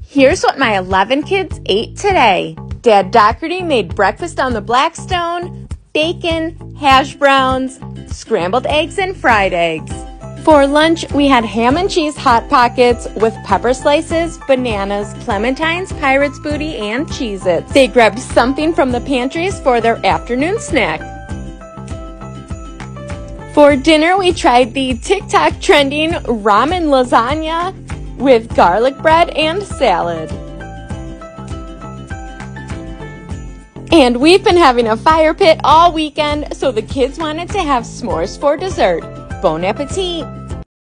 Here's what my 11 kids ate today. Dad Doherty made breakfast on the Blackstone, bacon, hash browns, scrambled eggs, and fried eggs. For lunch, we had ham and cheese Hot Pockets with pepper slices, bananas, clementines, Pirate's Booty, and Cheez-Its. They grabbed something from the pantries for their afternoon snack. For dinner, we tried the TikTok trending ramen lasagna with garlic bread and salad. And we've been having a fire pit all weekend, so the kids wanted to have s'mores for dessert. Bon appetit!